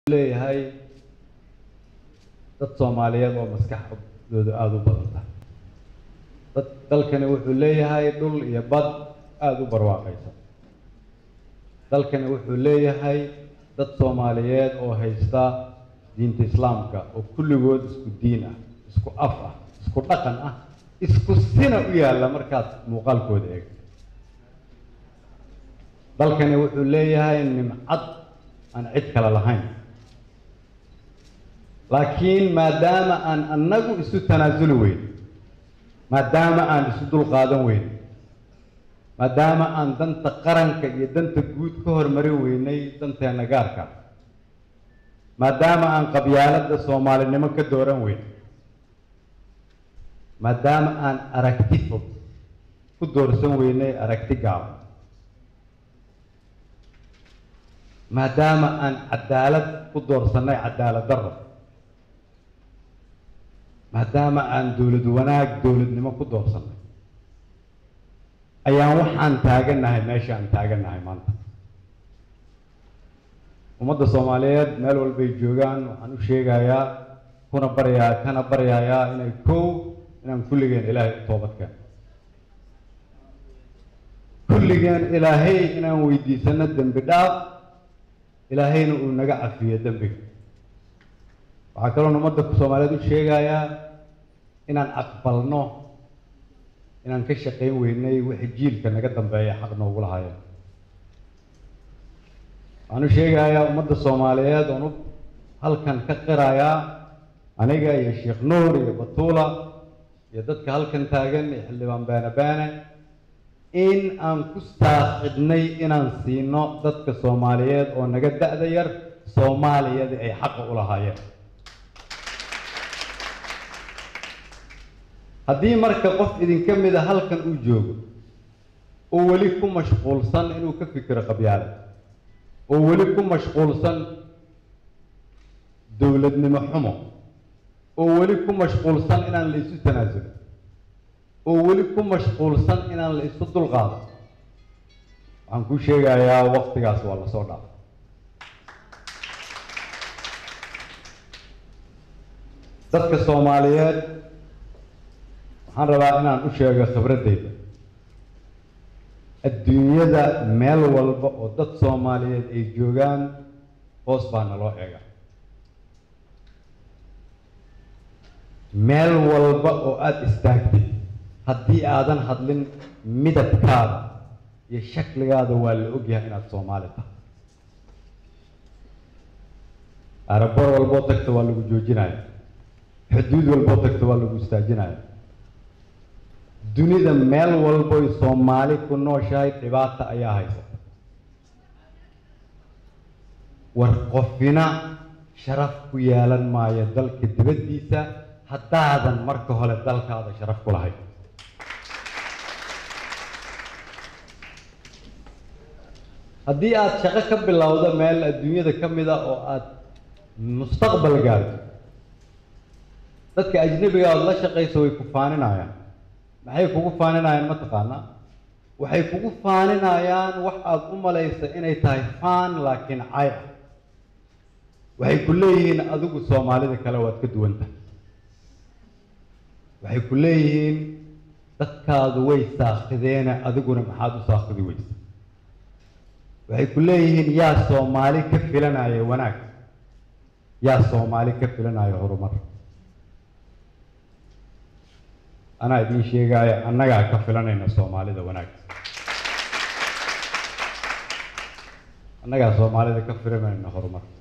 leeyahay dad Soomaaliyeed oo maskaxdoodu aad u badan tahay. dad dalkani wuxuu leeyahay dhul iyo bad aad u barwaaqaysan. dalkani wuxuu leeyahay dad Soomaaliyeed oo haysta diinta Islaamka oo kulligood isku diin ah, isku af ah, isku dhaqan ah, isku sina u yaala markaad muuqaalkooda eegto. dalkani wuxuu leeyahay nimcad aan cid kale lahayn. laakiin maadaama aan annagu isu tanaasuli weyn, maadaama aan isu dulqaadan weyn, maadaama aan danta qaranka iyo danta guud ka hormarin weynay danteena gaarka, maadaama aan qabyaaladda Soomaalinimo ka dooran weyn, maadaama aan aragti fog ku doorsan weynay aragti gaaban, maadaama aan cadaalad ku doorsanay cadaalad darro, maadaama aan dawlad wanaag dawladnimo ku doorsanay, ayaan waxaan taaganahay meesha aan taaganahay maanta. ummadda Soomaaliyeed meel walbay joogaan waxaan u sheegayaa kana baryayaa inaan kulligeen Ilaahay u toobadkeeno. kulligeen Ilaahay inaan weydiisano dembi dhaaf, Ilaahayna uu naga cafiyo dembiga. waxaa kaloo ummadda Soomaaliyeed u sheegayaa inaan aqbalno inaan ka shaqayn weynay wixii jiilka naga dambeeya xaq noogu lahaayeen. waxaan u sheegayaa ummadda Soomaaliyeed oon halkan ka qirayaa aniga iyo Sheekh Nuur iyo Batuula iyo dadka halkan taagan iyo xildhibaan Baane in aan ku saaqidnay inaan siino dadka Soomaaliyeed oo naga da'da yar Soomaaliyada ay xaq u lahaayeen. haddii marka qof idinka mid ah halkan uu joogo oo weli ku mashquulsan inuu ka fikiro qabyaalad, oo weli ku mashquulsan dawladnimo xumo, oo weli ku mashquulsan inaan la isu tanaasulin, oo weli ku mashquulsan inaan la isu dulqaado, waxaan kuu sheegayaa waqtigaas waa la soo dhaafay. dadka Soomaaliyeed waxaan rabaa inaan u sheego khibradeyda. adduunyada meel walba oo dad Soomaaliyeed ay joogaan hoos baa naloo eega. meel walba oo aada istaagtay haddii aadan hadlin midabkaada iyo shakligaada waa la ogyahay inaad Soomaali tahay. aeroboor walboo tagta waa lagu joojinaya, xuduud walboo tagta waa lagu istaajinaya. dunida meel walboy Soomaali ku nooshahay dhibaata ayaa haysata. war qofina sharaf ku yeelan maayo dalka dibaddiisa haddaadan marka hore dalkaada sharaf ku lahayn. haddii aad shaqo ka bilowdo meel adduunyada ka mid a oo aad mustaqbal gaarto, dadka ajnabiga aad la shaqayso way ku faaninayaan. maxay kugu faaninayaan ma taqaanaa? waxay kugu faaninayaan wax aad u malaysa inay tahay faan laakiin cay ah. waxay ku leeyihiin adigu Soomaalida kale waad ka duwan tahay. waxay ku leeyihiin dadkaadu way saakhideene adiguna maxaad u saakhidi weysa. waxay ku leeyihiin yaa Soomaali ka filanaya wanaag, yaa Soomaali ka filanaya horumar. anaa idiin sheegaya annagaa ka filanayna Soomaalida wanaag. annagaa Soomaalida ka filanayna horumar.